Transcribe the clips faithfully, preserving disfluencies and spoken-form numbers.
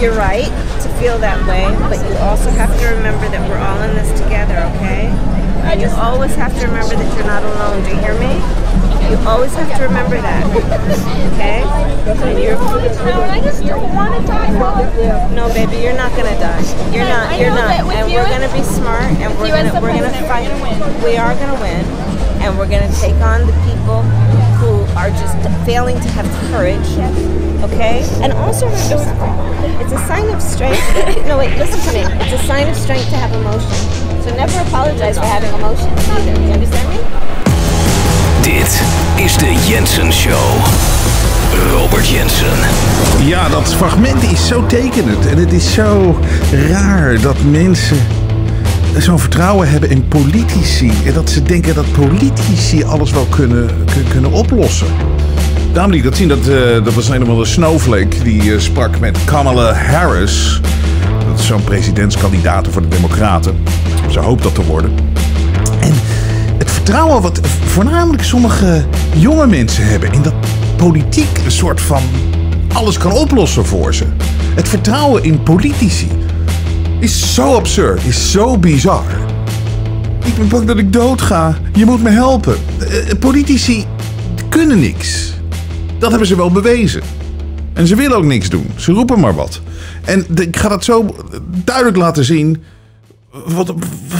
you're right to feel that way, but you also have to remember that we're all in this together, okay? And you always have to remember that you're not alone. Do you hear me? You always have to remember that, okay? And you're, no, I just don't want to die. No, baby, you're not gonna die. You're not. You're not. And we're gonna be smart, and we're gonna we're gonna fight. We are gonna win, and we're gonna take on the people who are just failing to have courage. Okay? And also remember something. It's a sign of strength. No, wait, listen to me. It's a sign of strength to have emotion. So never apologize for having emotions either. You understand me? Dit is de Jensen Show. Robert Jensen. Ja, dat fragment is zo tekenend. En het is zo raar dat mensen zo'n vertrouwen hebben in politici. En dat ze denken dat politici alles wel kunnen, kunnen oplossen. Daarom liet ik dat zien. Dat, uh, dat was een of andere snowflake die uh, sprak met Kamala Harris. Dat is zo'n presidentskandidaat voor de Democraten. Ze hoopt dat te worden. En het vertrouwen wat voornamelijk sommige jonge mensen hebben in dat politiek een soort van alles kan oplossen voor ze. Het vertrouwen in politici is zo absurd, is zo bizar. Ik ben bang dat ik doodga. Je moet me helpen. Uh, politici kunnen niks. Dat hebben ze wel bewezen. En ze willen ook niks doen. Ze roepen maar wat. En de, ik ga dat zo duidelijk laten zien. Wat...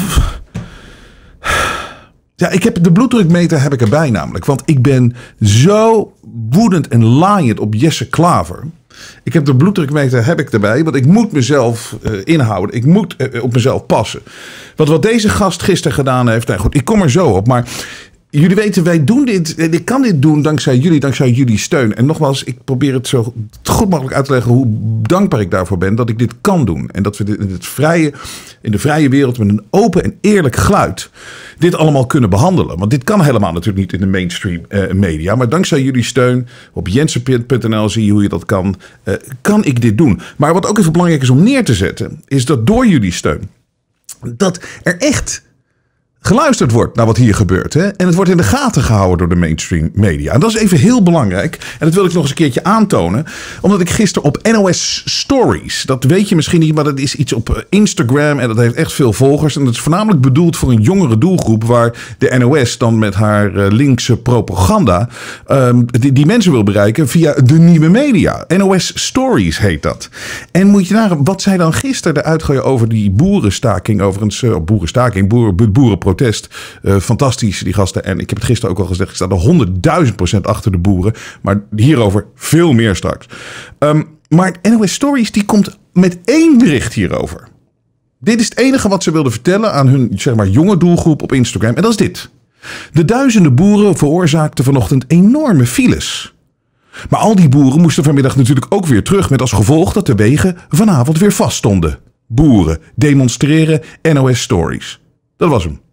Ja, ik heb de bloeddrukmeter heb ik erbij namelijk. Want ik ben zo woedend en laaiend op Jesse Klaver. Ik heb de bloeddrukmeter heb ik erbij. Want ik moet mezelf uh, inhouden. Ik moet uh, op mezelf passen. Want wat deze gast gisteren gedaan heeft. Nou goed, ik kom er zo op. Maar jullie weten, wij doen dit. En ik kan dit doen dankzij jullie, dankzij jullie steun. En nogmaals, ik probeer het zo goed mogelijk uit te leggen hoe dankbaar ik daarvoor ben dat ik dit kan doen. En dat we dit in, het vrije, in de vrije wereld met een open en eerlijk geluid dit allemaal kunnen behandelen. Want dit kan helemaal natuurlijk niet in de mainstream uh, media. Maar dankzij jullie steun op jensen punt n l zie je hoe je dat kan. Uh, kan ik dit doen. Maar wat ook even belangrijk is om neer te zetten, is dat door jullie steun, dat er echt geluisterd wordt naar wat hier gebeurt. Hè? En het wordt in de gaten gehouden door de mainstream media. En dat is even heel belangrijk. En dat wil ik nog eens een keertje aantonen. Omdat ik gisteren op N O S Stories, dat weet je misschien niet, maar dat is iets op Instagram. En dat heeft echt veel volgers. En dat is voornamelijk bedoeld voor een jongere doelgroep, waar de N O S dan met haar linkse propaganda um, die, die mensen wil bereiken via de nieuwe media. N O S Stories heet dat. En moet je nagaan wat zij dan gisteren eruit gooien over die boerenstaking. Overigens, uh, boerenstaking, boeren, boerenprotest. Uh, fantastisch, die gasten. En ik heb het gisteren ook al gezegd, ik sta er honderdduizend procent achter de boeren. Maar hierover veel meer straks. Um, maar N O S Stories die komt met één bericht hierover. Dit is het enige wat ze wilden vertellen aan hun, zeg maar, jonge doelgroep op Instagram. En dat is dit. De duizenden boeren veroorzaakten vanochtend enorme files. Maar al die boeren moesten vanmiddag natuurlijk ook weer terug, met als gevolg dat de wegen vanavond weer vaststonden. Boeren demonstreren, N O S Stories. Dat was hem.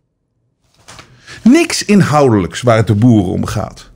Niks inhoudelijks waar het de boeren om gaat.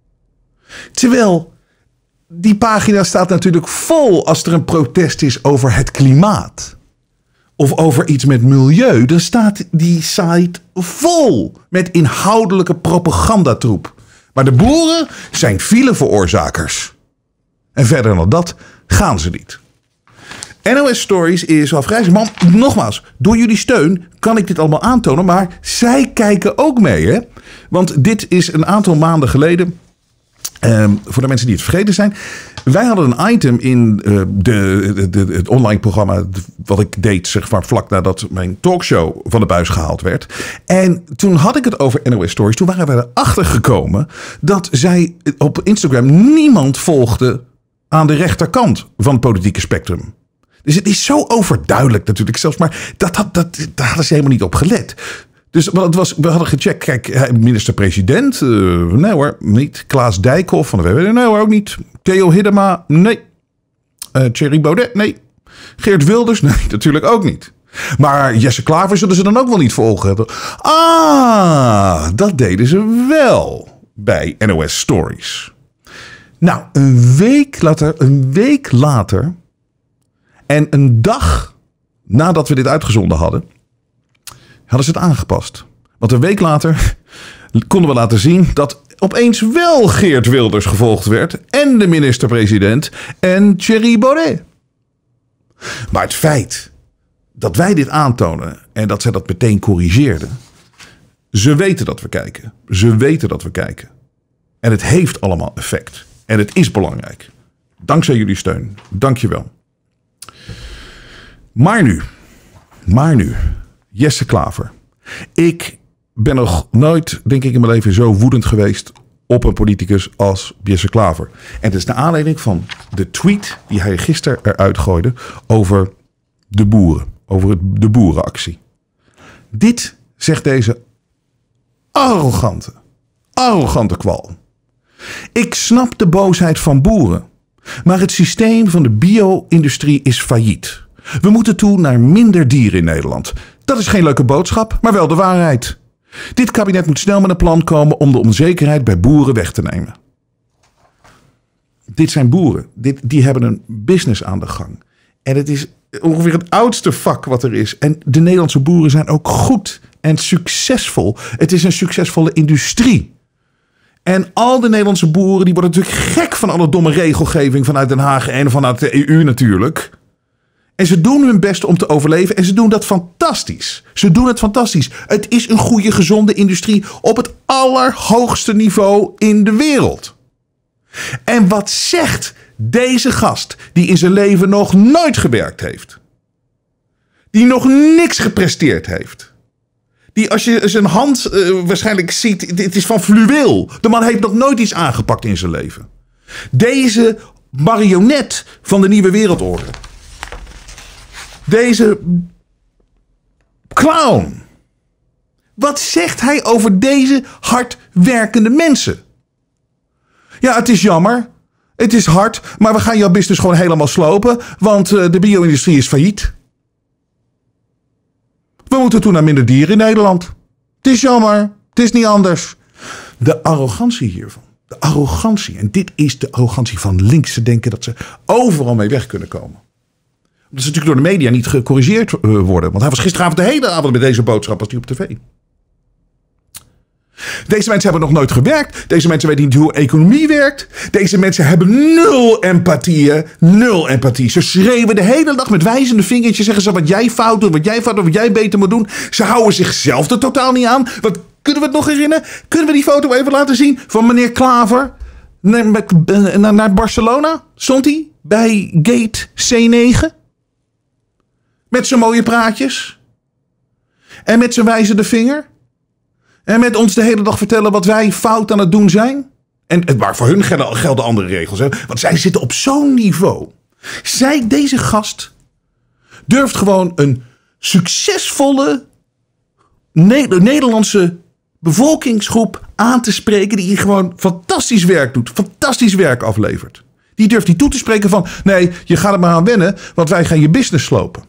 Terwijl die pagina staat natuurlijk vol als er een protest is over het klimaat. Of over iets met milieu. Dan staat die site vol met inhoudelijke propagandatroep. Maar de boeren zijn fileveroorzakers. En verder dan dat gaan ze niet. N O S Stories is wel vrij. Man, nogmaals, door jullie steun kan ik dit allemaal aantonen. Maar zij kijken ook mee. Hè? Want dit is een aantal maanden geleden. Um, voor de mensen die het vergeten zijn. Wij hadden een item in uh, de, de, de, het online programma. Wat ik deed, zeg maar, vlak nadat mijn talkshow van de buis gehaald werd. En toen had ik het over N O S Stories. Toen waren we erachter gekomen dat zij op Instagram niemand volgde aan de rechterkant van het politieke spectrum. Dus het is zo overduidelijk natuurlijk zelfs. Maar dat, dat, dat, daar hadden ze helemaal niet op gelet. Dus het was, we hadden gecheckt. Kijk, minister-president. Uh, nee hoor, niet. Klaas Dijkhoff van de W W D. Nee hoor, ook niet. Theo Hiddema. Nee. Uh, Thierry Baudet. Nee. Geert Wilders. Nee, natuurlijk ook niet. Maar Jesse Klaver zullen ze dan ook wel niet volgen. Ah, dat deden ze wel bij N O S Stories. Nou, een week later, een week later en een dag nadat we dit uitgezonden hadden, hadden ze het aangepast. Want een week later konden we laten zien dat opeens wel Geert Wilders gevolgd werd en de minister-president en Thierry Baudet. Maar het feit dat wij dit aantonen en dat zij dat meteen corrigeerden. Ze weten dat we kijken. Ze weten dat we kijken. En het heeft allemaal effect. En het is belangrijk. Dankzij jullie steun. Dank je wel. Maar nu. Maar nu. Jesse Klaver. Ik ben nog nooit, denk ik in mijn leven, zo woedend geweest op een politicus als Jesse Klaver. En het is naar aanleiding van de tweet die hij gisteren eruit gooide over de boeren. Over het, de boerenactie. Dit zegt deze arrogante, arrogante kwal. Ik snap de boosheid van boeren. Maar het systeem van de bio-industrie is failliet. We moeten toe naar minder dieren in Nederland. Dat is geen leuke boodschap, maar wel de waarheid. Dit kabinet moet snel met een plan komen om de onzekerheid bij boeren weg te nemen. Dit zijn boeren. Dit, die hebben een business aan de gang. En het is ongeveer het oudste vak wat er is. En de Nederlandse boeren zijn ook goed en succesvol. Het is een succesvolle industrie. En al de Nederlandse boeren die worden natuurlijk gek van alle domme regelgeving vanuit Den Haag en vanuit de E U natuurlijk. En ze doen hun best om te overleven en ze doen dat fantastisch. Ze doen het fantastisch. Het is een goede, gezonde industrie op het allerhoogste niveau in de wereld. En wat zegt deze gast die in zijn leven nog nooit gewerkt heeft? Die nog niks gepresteerd heeft? Die als je zijn hand uh, waarschijnlijk ziet, het is van fluweel. De man heeft nog nooit iets aangepakt in zijn leven. Deze marionet van de nieuwe wereldorde. Deze clown. Wat zegt hij over deze hardwerkende mensen? Ja, het is jammer. Het is hard, maar we gaan jouw business gewoon helemaal slopen, want uh, de bio-industrie is failliet. We moeten toe naar minder dieren in Nederland. Het is jammer. Het is niet anders. De arrogantie hiervan. De arrogantie. En dit is de arrogantie van links. Ze denken dat ze overal mee weg kunnen komen. Dat ze natuurlijk door de media niet gecorrigeerd uh, worden. Want hij was gisteravond de hele avond met deze boodschap als die op tv. Deze mensen hebben nog nooit gewerkt. Deze mensen weten niet hoe economie werkt. Deze mensen hebben nul empathie. Nul empathie. Ze schreeuwen de hele dag met wijzende vingertjes. Zeggen ze wat jij fout doet, wat jij fout doet, wat jij beter moet doen. Ze houden zichzelf er totaal niet aan. Wat, kunnen we het nog herinneren? Kunnen we die foto even laten zien van meneer Klaver? Naar, naar, naar Barcelona stond hij bij gate C negen. Met zijn mooie praatjes. En met zijn wijzende vinger. En met ons de hele dag vertellen wat wij fout aan het doen zijn. En waar voor hun gelden, gelden andere regels. Hè? Want zij zitten op zo'n niveau. Zij, deze gast, durft gewoon een succesvolle Nederlandse bevolkingsgroep aan te spreken. Die gewoon fantastisch werk doet. Fantastisch werk aflevert. Die durft die toe te spreken van, nee, je gaat er maar aan wennen. Want wij gaan je business slopen.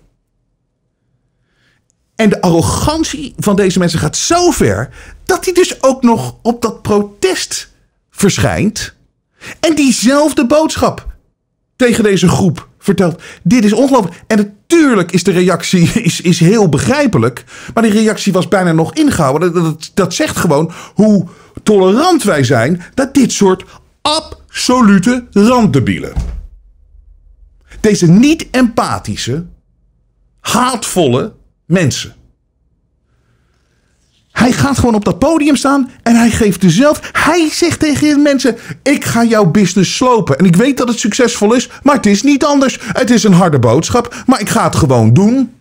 En de arrogantie van deze mensen gaat zo ver dat hij dus ook nog op dat protest verschijnt. En diezelfde boodschap tegen deze groep vertelt. Dit is ongelooflijk. En natuurlijk is de reactie is, is heel begrijpelijk. Maar die reactie was bijna nog ingehouden. Dat, dat, dat zegt gewoon hoe tolerant wij zijn dat dit soort absolute randdebielen. Deze niet-empathische, haatvolle mensen. Hij gaat gewoon op dat podium staan en hij geeft dezelfde. Hij zegt tegen de mensen: ik ga jouw business slopen. En ik weet dat het succesvol is, maar het is niet anders. Het is een harde boodschap, maar ik ga het gewoon doen.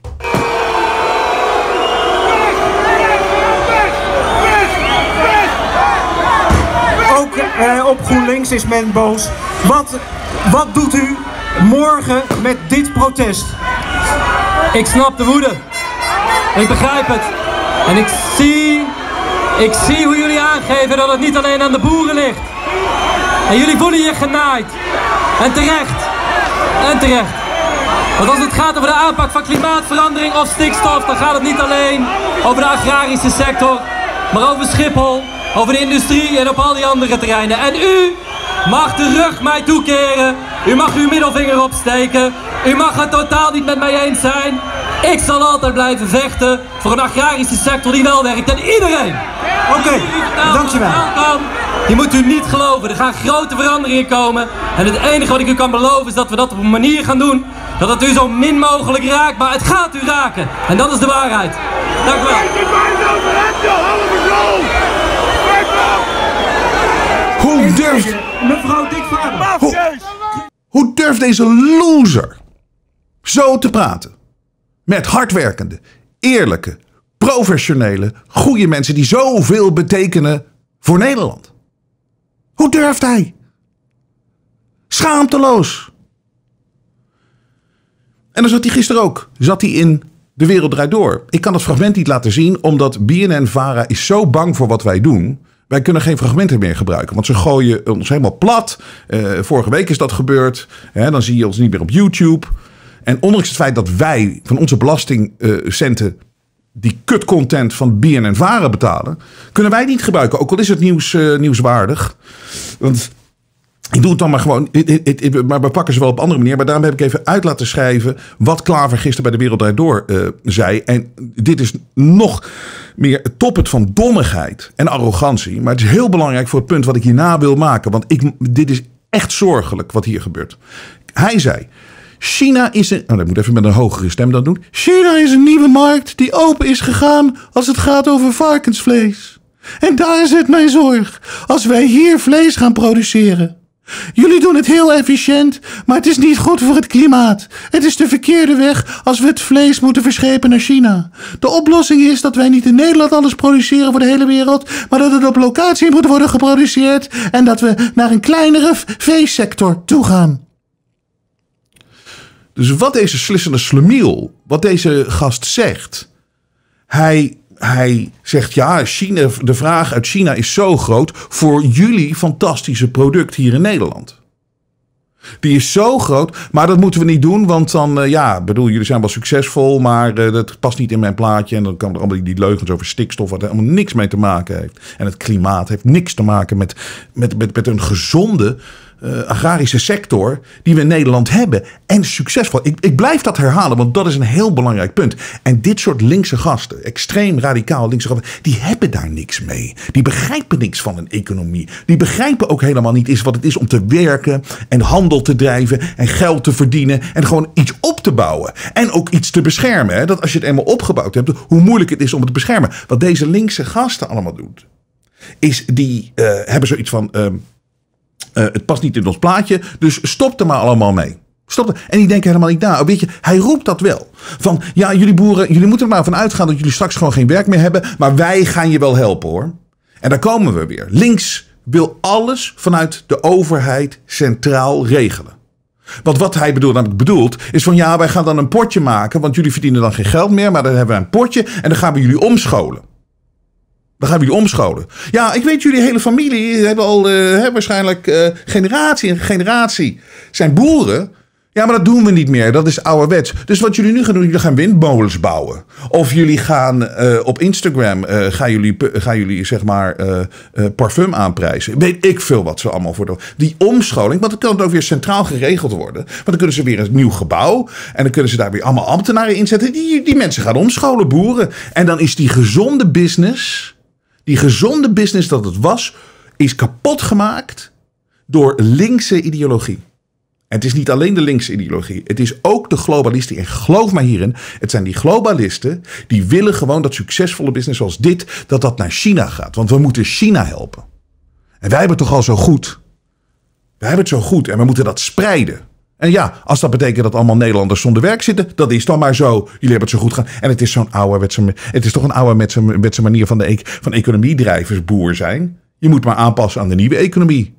Ook eh, op GroenLinks is men boos. Wat, wat doet u morgen met dit protest? Ik snap de woede. Ik begrijp het. En ik zie, ik zie hoe jullie aangeven dat het niet alleen aan de boeren ligt. En jullie voelen je genaaid. En terecht. En terecht. Want als het gaat over de aanpak van klimaatverandering of stikstof, dan gaat het niet alleen over de agrarische sector, maar over Schiphol, over de industrie en op al die andere terreinen. En u mag de rug mij toekeren. U mag uw middelvinger opsteken. U mag het totaal niet met mij eens zijn. Ik zal altijd blijven vechten voor een agrarische sector die wel werkt en iedereen. Oké, okay, dankjewel. Je moet u niet geloven, er gaan grote veranderingen komen. En het enige wat ik u kan beloven is dat we dat op een manier gaan doen dat het u zo min mogelijk raakt, maar het gaat u raken. En dat is de waarheid. Dank u wel. Hoe durft... Mevrouw Dikvader. Hoe, hoe durft deze loser zo te praten? Met hardwerkende, eerlijke, professionele, goede mensen die zoveel betekenen voor Nederland. Hoe durft hij? Schaamteloos. En dan zat hij gisteren ook. Zat hij in De Wereld Draait Door. Ik kan het fragment niet laten zien, omdat B N N-Vara is zo bang voor wat wij doen. Wij kunnen geen fragmenten meer gebruiken, want ze gooien ons helemaal plat. Uh, vorige week is dat gebeurd. Hè, dan zie je ons niet meer op YouTube. En ondanks het feit dat wij van onze belastingcenten die kutcontent van B N N-Vara betalen, kunnen wij niet gebruiken. Ook al is het nieuws, uh, nieuwswaardig. Want ik doe het dan maar gewoon. It, it, it, maar we pakken ze wel op andere manier. Maar daarom heb ik even uit laten schrijven wat Klaver gisteren bij De Wereld Draait Door uh, zei. En dit is nog meer het toppen van dommigheid en arrogantie. Maar het is heel belangrijk voor het punt wat ik hierna wil maken. Want ik, dit is echt zorgelijk wat hier gebeurt. Hij zei: China is een... Oh, dat moet even met een hogere stem dan doen. China is een nieuwe markt die open is gegaan als het gaat over varkensvlees. En daar zit mijn zorg. Als wij hier vlees gaan produceren. Jullie doen het heel efficiënt, maar het is niet goed voor het klimaat. Het is de verkeerde weg als we het vlees moeten verschepen naar China. De oplossing is dat wij niet in Nederland alles produceren voor de hele wereld, maar dat het op locatie moet worden geproduceerd en dat we naar een kleinere veesector toe gaan. Dus wat deze slissende slemiel, wat deze gast zegt, hij... Hij zegt, ja, China, de vraag uit China is zo groot voor jullie fantastische product hier in Nederland. Die is zo groot, maar dat moeten we niet doen, want dan, uh, ja, bedoel, jullie zijn wel succesvol, maar uh, dat past niet in mijn plaatje. En dan kan er allemaal die leugens over stikstof, wat er allemaal niks mee te maken heeft. En het klimaat heeft niks te maken met, met, met, met een gezonde Uh, agrarische sector die we in Nederland hebben. En succesvol. Ik, ik blijf dat herhalen, want dat is een heel belangrijk punt. En dit soort linkse gasten, extreem radicaal linkse gasten, die hebben daar niks mee. Die begrijpen niks van een economie. Die begrijpen ook helemaal niet eens wat het is om te werken en handel te drijven en geld te verdienen en gewoon iets op te bouwen. En ook iets te beschermen. Hè? Dat als je het eenmaal opgebouwd hebt, hoe moeilijk het is om het te beschermen. Wat deze linkse gasten allemaal doen, is die uh, hebben zoiets van... Uh, Uh, het past niet in ons plaatje, dus stop er maar allemaal mee. Stop er. En die denken helemaal niet na. Weet je, hij roept dat wel. Van, ja, jullie boeren, jullie moeten er maar van uitgaan dat jullie straks gewoon geen werk meer hebben, maar wij gaan je wel helpen, hoor. En daar komen we weer. Links wil alles vanuit de overheid centraal regelen. Want wat hij bedoelt, namelijk bedoelt, is van, ja, wij gaan dan een potje maken, want jullie verdienen dan geen geld meer, maar dan hebben we een potje en dan gaan we jullie omscholen. Dan gaan we jullie omscholen. Ja, ik weet, jullie hele familie hebben al uh, waarschijnlijk uh, generatie en generatie zijn boeren. Ja, maar dat doen we niet meer. Dat is ouderwets. Dus wat jullie nu gaan doen, jullie gaan windmolens bouwen. Of jullie gaan uh, op Instagram, uh, gaan, jullie, gaan jullie zeg maar uh, uh, parfum aanprijzen. Weet ik veel wat ze allemaal voor doen. Die omscholing, want dan kan het ook weer centraal geregeld worden. Want dan kunnen ze weer een nieuw gebouw. En dan kunnen ze daar weer allemaal ambtenaren inzetten. Die, die mensen gaan omscholen, boeren. En dan is die gezonde business... Die gezonde business dat het was, is kapot gemaakt door linkse ideologie. En het is niet alleen de linkse ideologie. Het is ook de globalisten. En geloof mij hierin, het zijn die globalisten die willen gewoon dat succesvolle business zoals dit, dat dat naar China gaat. Want we moeten China helpen. En wij hebben het toch al zo goed. Wij hebben het zo goed en we moeten dat spreiden. En ja, als dat betekent dat allemaal Nederlanders zonder werk zitten, dat is dan maar zo. Jullie hebben het zo goed gedaan. En het is zo'n ouderwetse, het is toch een ouderwetse manier van de van economiedrijvers boer zijn. Je moet maar aanpassen aan de nieuwe economie.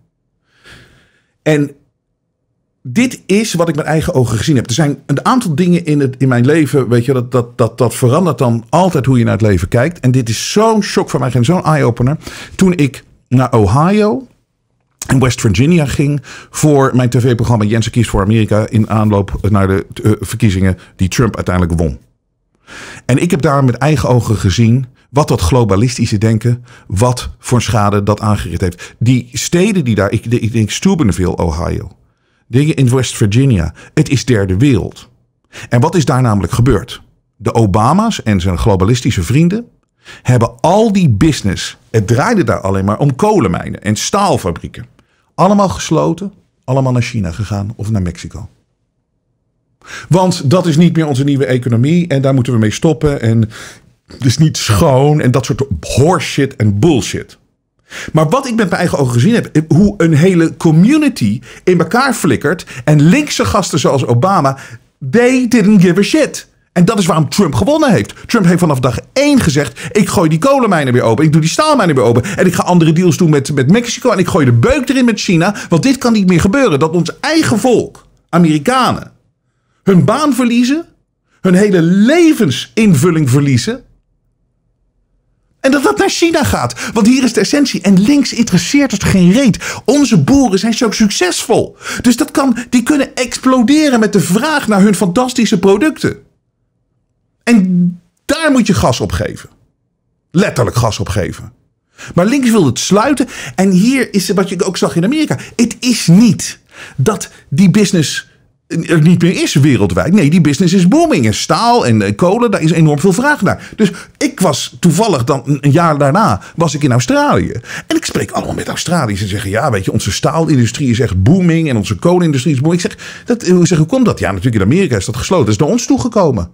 En dit is wat ik met eigen ogen gezien heb. Er zijn een aantal dingen in, het, in mijn leven, weet je, dat, dat, dat, dat verandert dan altijd hoe je naar het leven kijkt. En dit is zo'n shock voor mij, zo'n eye-opener. Toen ik naar Ohio in West Virginia ging voor mijn tv-programma Jensen kiest voor Amerika in aanloop naar de uh, verkiezingen die Trump uiteindelijk won. En ik heb daar met eigen ogen gezien wat dat globalistische denken, wat voor schade dat aangericht heeft. Die steden die daar, ik, ik denk Steubenville, Ohio, dingen in West Virginia, het is derde wereld. En wat is daar namelijk gebeurd? de Obama's en zijn globalistische vrienden hebben al die business. Het draaide daar alleen maar om kolenmijnen en staalfabrieken. Allemaal gesloten, allemaal naar China gegaan of naar Mexico. Want dat is niet meer onze nieuwe economie en daar moeten we mee stoppen. En het is niet schoon en dat soort horseshit en bullshit. Maar wat ik met mijn eigen ogen gezien heb, hoe een hele community in elkaar flikkert en linkse gasten zoals Obama, they didn't give a shit. En dat is waarom Trump gewonnen heeft. Trump heeft vanaf dag één gezegd, ik gooi die kolenmijnen weer open. Ik doe die staalmijnen weer open. En ik ga andere deals doen met, met Mexico. En ik gooi de beuk erin met China. Want dit kan niet meer gebeuren. Dat ons eigen volk, Amerikanen, hun baan verliezen. Hun hele levensinvulling verliezen. En dat dat naar China gaat. Want hier is de essentie. En links interesseert het geen reet. Onze boeren zijn zo succesvol. Dus dat kan, die kunnen exploderen met de vraag naar hun fantastische producten. En daar moet je gas op geven. Letterlijk gas op geven. Maar links wil het sluiten. En hier is wat je ook zag in Amerika. Het is niet dat die business er niet meer is wereldwijd. Nee, die business is booming. En staal en kolen, daar is enorm veel vraag naar. Dus ik was toevallig dan een jaar daarna was ik in Australië. En ik spreek allemaal met Australiërs. En zeggen, ja, weet je, onze staalindustrie is echt booming. En onze kolenindustrie is booming. Ik zeg, dat, ik zeg, hoe komt dat? Ja, natuurlijk in Amerika is dat gesloten. Dat is naar ons toegekomen.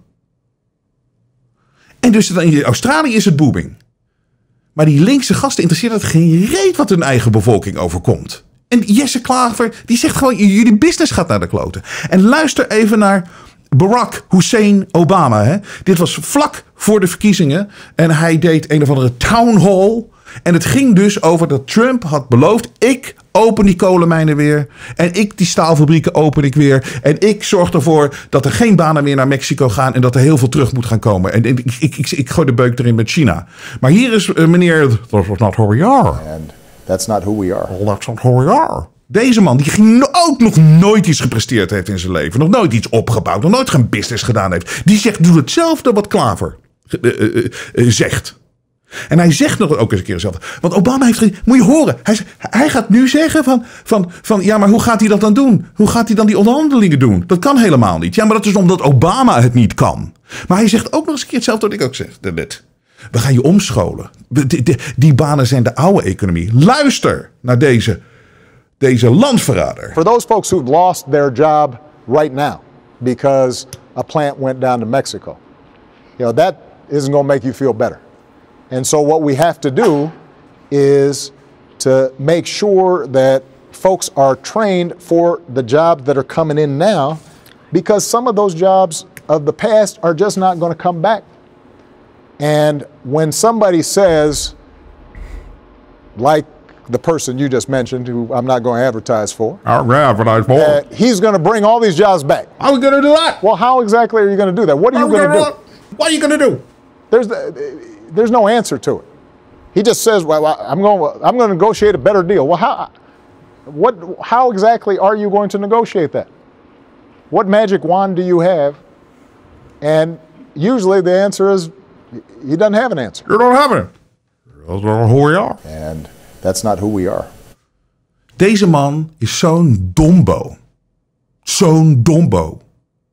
En dus in Australië is het booming. Maar die linkse gasten interesseert het geen reet wat hun eigen bevolking overkomt. En Jesse Klaver, die zegt gewoon, jullie business gaat naar de kloten. En luister even naar Barack Hussein Obama. Hè. Dit was vlak voor de verkiezingen. En hij deed een of andere town hall. En het ging dus over dat Trump had beloofd, ik open die kolenmijnen weer. En ik die staalfabrieken open ik weer. En ik zorg ervoor dat er geen banen meer naar Mexico gaan. En dat er heel veel terug moet gaan komen. En, en ik, ik, ik, ik gooi de beuk erin met China. Maar hier is uh, meneer, that's not who we are. And that's not who we are. Well, that's not who we are. Deze man die ging ook nog nooit iets gepresteerd heeft in zijn leven. Nog nooit iets opgebouwd. Nog nooit geen business gedaan heeft. Die zegt, doe hetzelfde wat Klaver uh, uh, uh, uh, zegt. En hij zegt nog ook eens een keer hetzelfde. Want Obama heeft... Moet je horen. Hij, hij gaat nu zeggen van, van, van... Ja, maar hoe gaat hij dat dan doen? Hoe gaat hij dan die onderhandelingen doen? Dat kan helemaal niet. Ja, maar dat is omdat Obama het niet kan. Maar hij zegt ook nog eens een keer hetzelfde wat ik ook zeg. Net. We gaan je omscholen. Die, die, die banen zijn de oude economie. Luister naar deze, deze landverrader. For those folks who've lost their job right now because a plant went down to Mexico, you know, that isn't going to make you feel better. And so what we have to do is to make sure that folks are trained for the jobs that are coming in now, because some of those jobs of the past are just not going to come back. And when somebody says, like the person you just mentioned, who I'm not going to advertise for, I'll advertise for. Uh, he's going to bring all these jobs back. How are we going to do that? Well, how exactly are you going to do that? What are you going to do? What are you going to do? There's the, There's no answer to it. He just says, "Well, I'm going. I'm going to negotiate a better deal." Well, how? What? How exactly are you going to negotiate that? What magic wand do you have? And usually the answer is, he doesn't have an answer. You don't have it. That's not who we are. And that's not who we are. Deze man is zo'n dombo. Zo'n dombo.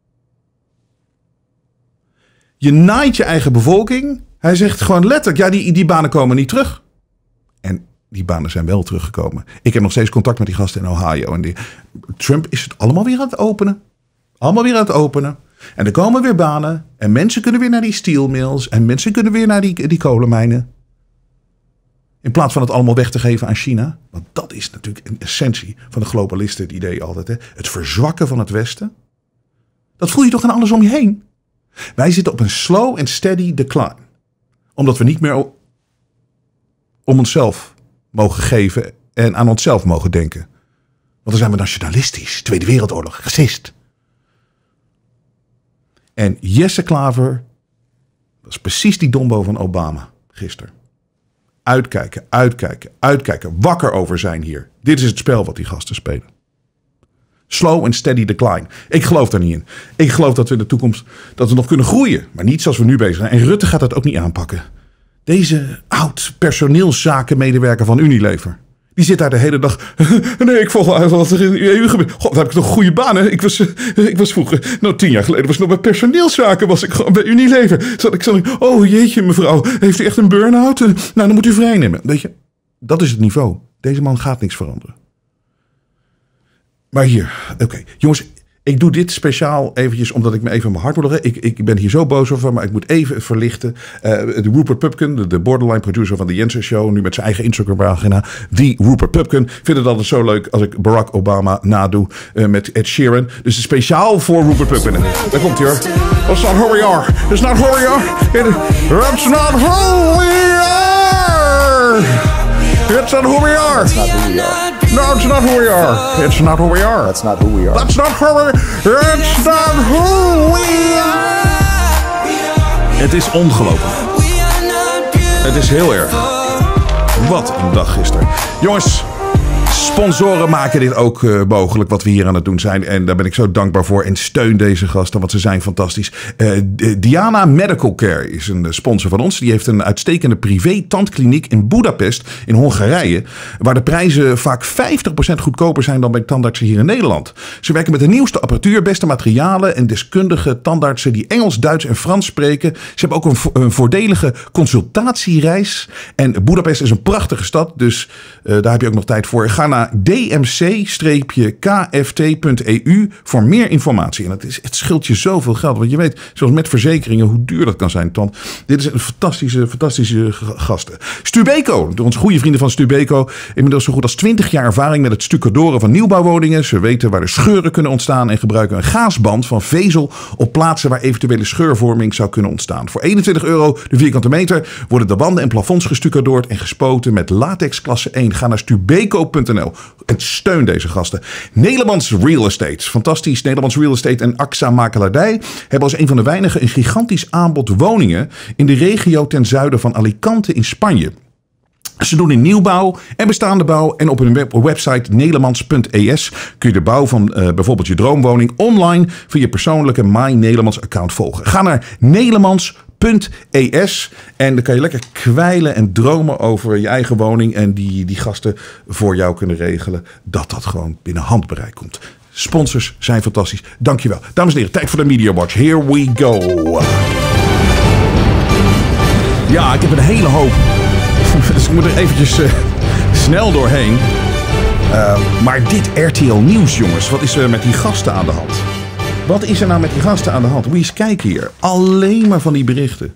Je naait je eigen bevolking. Hij zegt gewoon letterlijk, ja, die, die banen komen niet terug. En die banen zijn wel teruggekomen. Ik heb nog steeds contact met die gasten in Ohio. En die, Trump is het allemaal weer aan het openen. Allemaal weer aan het openen. En er komen weer banen. En mensen kunnen weer naar die steel mills. En mensen kunnen weer naar die, die kolenmijnen. In plaats van het allemaal weg te geven aan China. Want dat is natuurlijk een essentie van de globalisten, het idee altijd. Hè? Het verzwakken van het Westen. Dat voel je toch aan alles om je heen. Wij zitten op een slow and steady decline. Omdat we niet meer om onszelf mogen geven en aan onszelf mogen denken. Want dan zijn we nationalistisch. Tweede Wereldoorlog, racist. En Jesse Klaver was precies die dombo van Obama gisteren. Uitkijken, uitkijken, uitkijken. Wakker over zijn hier. Dit is het spel wat die gasten spelen. Slow and steady decline. Ik geloof daar niet in. Ik geloof dat we in de toekomst dat we nog kunnen groeien. Maar niet zoals we nu bezig zijn. En Rutte gaat dat ook niet aanpakken. Deze oud personeelszakenmedewerker van Unilever. Die zit daar de hele dag. Nee, ik volg eigenlijk wat er in de E U gebeurt. God, dan heb ik toch een goede baan. Hè? Ik was, ik was vroeger, nou tien jaar geleden was ik nog bij personeelszaken. Was ik gewoon bij Unilever. Zat ik zo, oh jeetje mevrouw, heeft u echt een burn-out? Nou, dan moet u vrijnemen. Weet je, dat is het niveau. Deze man gaat niks veranderen. Maar hier, oké. Okay. Jongens, ik doe dit speciaal eventjes omdat ik me even mijn hart wil leggen. Ik, ik ben hier zo boos over, maar ik moet even verlichten. Uh, de Rupert Pupkin, de, de borderline producer van de Jensen Show, nu met zijn eigen Instagram-pagina. Die Rupert Pupkin vindt het altijd zo leuk als ik Barack Obama nadoe uh, met Ed Sheeran. Dus speciaal voor Rupert Pupkin. Daar komt hij hoor. That's not who we are. That's not who we are. That's not who we are. It's not who we are. That's not who we are. No, it's not who we are. It's not who we are. That's not who we are. That's not who we are. It's not who we are. Het is ongelooflijk. Het is heel erg. Wat een dag gisteren. Jongens, sponsoren maken dit ook uh, mogelijk wat we hier aan het doen zijn. En daar ben ik zo dankbaar voor. En steun deze gasten, want ze zijn fantastisch. Uh, Diana Medical Care is een sponsor van ons. Die heeft een uitstekende privé-tandkliniek in Budapest in Hongarije. Waar de prijzen vaak vijftig procent goedkoper zijn dan bij tandartsen hier in Nederland. Ze werken met de nieuwste apparatuur, beste materialen en deskundige tandartsen die Engels, Duits en Frans spreken. Ze hebben ook een, vo- een voordelige consultatiereis. En Budapest is een prachtige stad, dus uh, daar heb je ook nog tijd voor. Ga naar d m c k f t punt e u voor meer informatie. En het, is, het scheelt je zoveel geld. Want je weet, zoals met verzekeringen, hoe duur dat kan zijn. Want dit is een fantastische, fantastische gasten. Stubeco, door onze goede vrienden van Stubeco. Inmiddels zo goed als twintig jaar ervaring met het stucadoren van nieuwbouwwoningen. Ze weten waar de scheuren kunnen ontstaan en gebruiken een gaasband van vezel op plaatsen waar eventuele scheurvorming zou kunnen ontstaan. Voor eenentwintig euro de vierkante meter worden de wanden en plafonds gestucadoord en gespoten met latex klasse één. Ga naar stubeco punt n l. En steun deze gasten. Nederlands Real Estate. Fantastisch. Nederlands Real Estate en A X A Makelaardij hebben als een van de weinigen een gigantisch aanbod woningen in de regio ten zuiden van Alicante in Spanje. Ze doen in nieuwbouw en bestaande bouw. En op hun web- website nederlands punt e s kun je de bouw van uh, bijvoorbeeld je droomwoning online via je persoonlijke My Nederlands account volgen. Ga naar nederlands punt e s en dan kan je lekker kwijlen en dromen over je eigen woning. En die, die gasten voor jou kunnen regelen dat dat gewoon binnen handbereik komt. Sponsors zijn fantastisch. Dankjewel. Dames en heren, tijd voor de Media Watch. Here we go. Ja, ik heb een hele hoop. Dus ik moet er eventjes uh, snel doorheen. Uh, maar dit R T L Nieuws, jongens. Wat is er met die gasten aan de hand? Wat is er nou met die gasten aan de hand? Moet je eens kijken hier. Alleen maar van die berichten.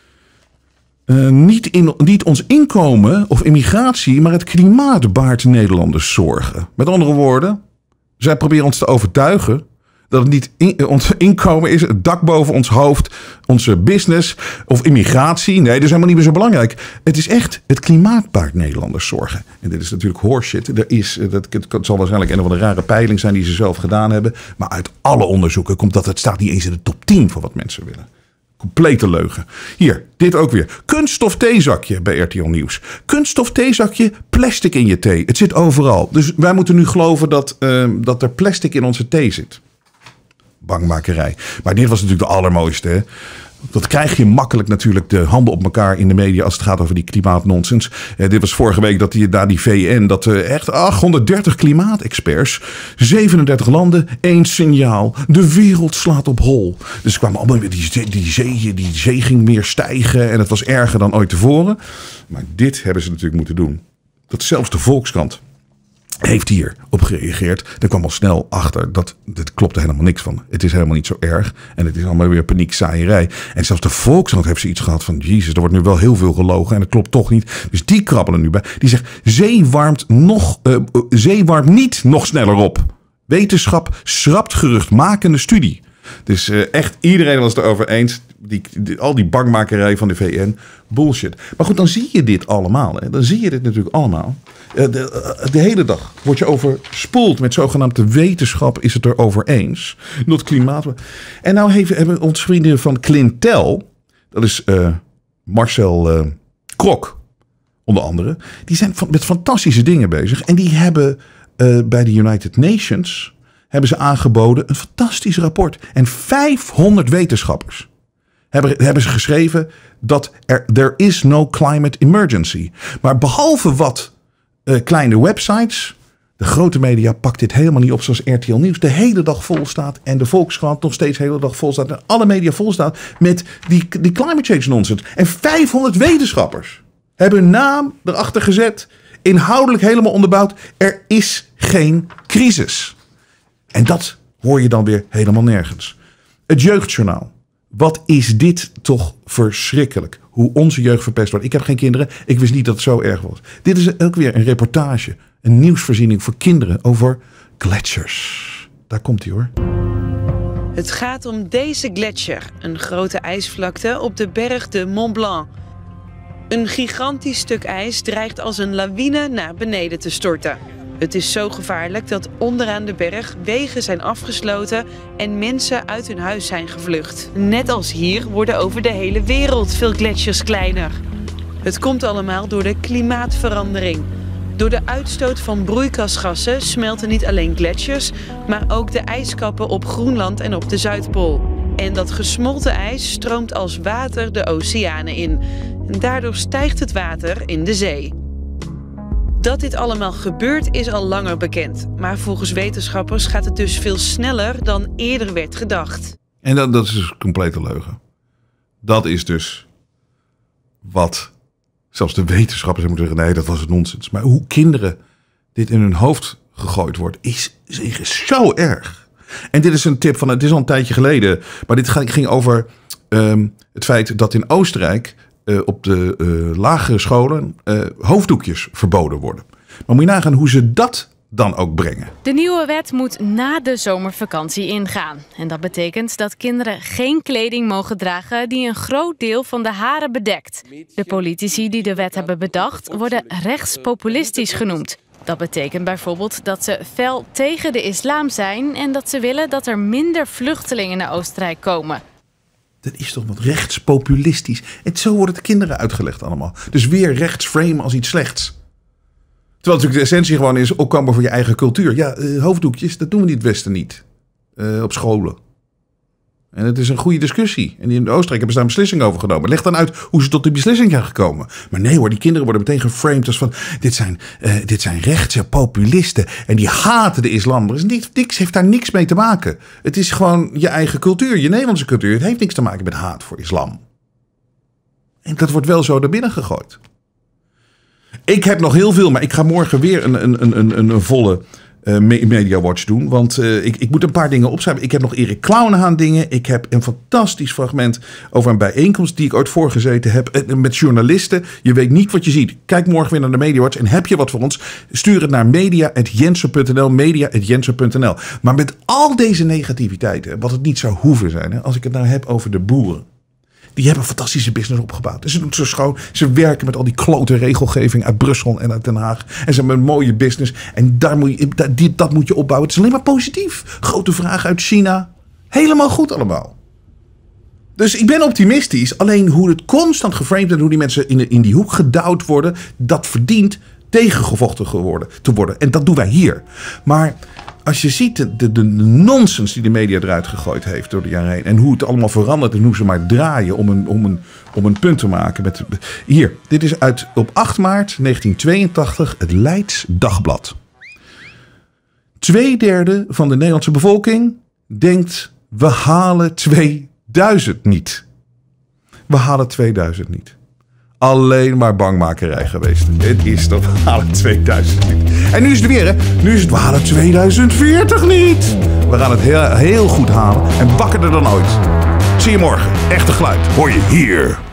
Uh, niet, in, niet ons inkomen of immigratie, maar het klimaat baart Nederlanders zorgen. Met andere woorden, zij proberen ons te overtuigen dat het niet in, ons inkomen is, het dak boven ons hoofd, onze business of immigratie. Nee, dat is helemaal niet meer zo belangrijk. Het is echt het klimaat baart Nederlanders zorgen. En dit is natuurlijk horseshit. Er is, dat, het zal waarschijnlijk een of andere rare peiling zijn die ze zelf gedaan hebben. Maar uit alle onderzoeken komt dat het staat niet eens in de top tien van wat mensen willen. Complete leugen. Hier, dit ook weer. Kunststof theezakje bij R T L Nieuws. Kunststof theezakje, plastic in je thee. Het zit overal. Dus wij moeten nu geloven dat, uh, dat er plastic in onze thee zit. Bangmakerij. Maar dit was natuurlijk de allermooiste. Hè? Dat krijg je makkelijk natuurlijk de handen op elkaar in de media als het gaat over die klimaatnonsens. Eh, dit was vorige week dat die, daar die V N, dat uh, echt achthonderddertig klimaatexperts, zevenendertig landen, één signaal. De wereld slaat op hol. Dus ze kwamen allemaal met die, die zee, die zee ging meer stijgen en het was erger dan ooit tevoren. Maar dit hebben ze natuurlijk moeten doen. Dat zelfs de Volkskrant heeft hier op gereageerd. Er kwam al snel achter dat dit klopte helemaal niks van. Het is helemaal niet zo erg. En het is allemaal weer paniekzaaierij. En zelfs de Volkskrant heeft ze iets gehad van Jezus, er wordt nu wel heel veel gelogen en het klopt toch niet. Dus die krabbelen nu bij. Die zegt, zee warmt, nog, uh, zee warmt niet nog sneller op. Wetenschap schrapt geruchtmakende studie. Dus uh, echt iedereen was het erover eens. Die, die, al die bangmakerij van de V N. Bullshit. Maar goed, dan zie je dit allemaal. Hè. Dan zie je dit natuurlijk allemaal. Uh, de, uh, de hele dag word je overspoeld met zogenaamde wetenschap. Is het erover eens. Dat klimaat. En nou heeft, hebben onze vrienden van Clintel. Dat is uh, Marcel uh, Krok. Onder andere. Die zijn van, met fantastische dingen bezig. En die hebben uh, bij de United Nations hebben ze aangeboden een fantastisch rapport. En vijfhonderd wetenschappers hebben, hebben ze geschreven dat er there is no climate emergency. Maar behalve wat uh, kleine websites. De grote media pakt dit helemaal niet op zoals R T L Nieuws. De hele dag vol staat. En de Volkskrant nog steeds de hele dag vol staat. En alle media vol staat met die, die climate change nonsense. En vijfhonderd wetenschappers hebben hun naam erachter gezet. Inhoudelijk helemaal onderbouwd. Er is geen crisis. En dat hoor je dan weer helemaal nergens. Het Jeugdjournaal. Wat is dit toch verschrikkelijk. Hoe onze jeugd verpest wordt. Ik heb geen kinderen. Ik wist niet dat het zo erg was. Dit is ook weer een reportage. Een nieuwsvoorziening voor kinderen over gletsjers. Daar komt hij hoor. Het gaat om deze gletsjer. Een grote ijsvlakte op de berg de Mont Blanc. Een gigantisch stuk ijs dreigt als een lawine naar beneden te storten. Het is zo gevaarlijk dat onderaan de berg wegen zijn afgesloten en mensen uit hun huis zijn gevlucht. Net als hier worden over de hele wereld veel gletsjers kleiner. Het komt allemaal door de klimaatverandering. Door de uitstoot van broeikasgassen smelten niet alleen gletsjers, maar ook de ijskappen op Groenland en op de Zuidpool. En dat gesmolten ijs stroomt als water de oceanen in. En daardoor stijgt het water in de zee. Dat dit allemaal gebeurt is al langer bekend. Maar volgens wetenschappers gaat het dus veel sneller dan eerder werd gedacht. En dat, dat is dus complete leugen. Dat is dus wat zelfs de wetenschappers moeten zeggen, nee, dat was het nonsens. Maar hoe kinderen dit in hun hoofd gegooid wordt, is, is zo erg. En dit is een tip van, het is al een tijdje geleden, maar dit ging over um, het feit dat in Oostenrijk uh, op de uh, lagere scholen uh, hoofddoekjes verboden worden. Maar moet je nagaan hoe ze dat dan ook brengen. De nieuwe wet moet na de zomervakantie ingaan. En dat betekent dat kinderen geen kleding mogen dragen die een groot deel van de haren bedekt. De politici die de wet hebben bedacht worden rechtspopulistisch genoemd. Dat betekent bijvoorbeeld dat ze fel tegen de islam zijn en dat ze willen dat er minder vluchtelingen naar Oostenrijk komen. Dat is toch wat rechtspopulistisch. En zo wordt het de kinderen uitgelegd allemaal. Dus weer rechtsframe als iets slechts. Terwijl natuurlijk de essentie gewoon is opkomen voor je eigen cultuur. Ja, uh, hoofddoekjes, dat doen we in het Westen niet. Uh, op scholen. En het is een goede discussie. En in Oostenrijk hebben ze daar een beslissing over genomen. Leg dan uit hoe ze tot die beslissing zijn gekomen. Maar nee hoor, die kinderen worden meteen geframed als van, dit zijn, uh, dit zijn rechtse populisten. En die haten de islam. Er is niks, niks, heeft daar niks mee te maken. Het is gewoon je eigen cultuur, je Nederlandse cultuur. Het heeft niks te maken met haat voor islam. En dat wordt wel zo naar binnen gegooid. Ik heb nog heel veel, maar ik ga morgen weer een, een, een, een, een volle uh, Media Watch doen. Want uh, ik, ik moet een paar dingen opschrijven. Ik heb nog Erik Klauwenhaan dingen. Ik heb een fantastisch fragment over een bijeenkomst die ik ooit voorgezeten heb met journalisten. Je weet niet wat je ziet. Kijk morgen weer naar de Media Watch en heb je wat voor ons? Stuur het naar media at jensen punt n l, media at jensen punt n l. Maar met al deze negativiteiten, wat het niet zou hoeven zijn, hè, als ik het nou heb over de boeren. Die hebben een fantastische business opgebouwd. En ze doen het zo schoon. Ze werken met al die klote regelgeving uit Brussel en uit Den Haag. En ze hebben een mooie business. En daar moet je, dat, dat moet je opbouwen. Het is alleen maar positief. Grote vraag uit China. Helemaal goed allemaal. Dus ik ben optimistisch. Alleen hoe het constant geframed en hoe die mensen in, de, in die hoek gedouwd worden. Dat verdient tegengevochten geworden, te worden. En dat doen wij hier. Maar als je ziet de, de, de nonsens die de media eruit gegooid heeft door de jaren heen. En hoe het allemaal verandert en hoe ze maar draaien om een, om een, om een punt te maken. Met, hier, dit is uit op acht maart negentien tweeëntachtig het Leids Dagblad. Tweederde van de Nederlandse bevolking denkt we halen tweeduizend niet. We halen tweeduizend niet. Alleen maar bangmakerij geweest. Het is dat we halen tweeduizend niet. En nu is het weer, hè? Nu is het, we halen tweeduizend veertig niet. We gaan het heel, heel goed halen en bakken er dan ooit. Zie je morgen. Echte geluid hoor je hier.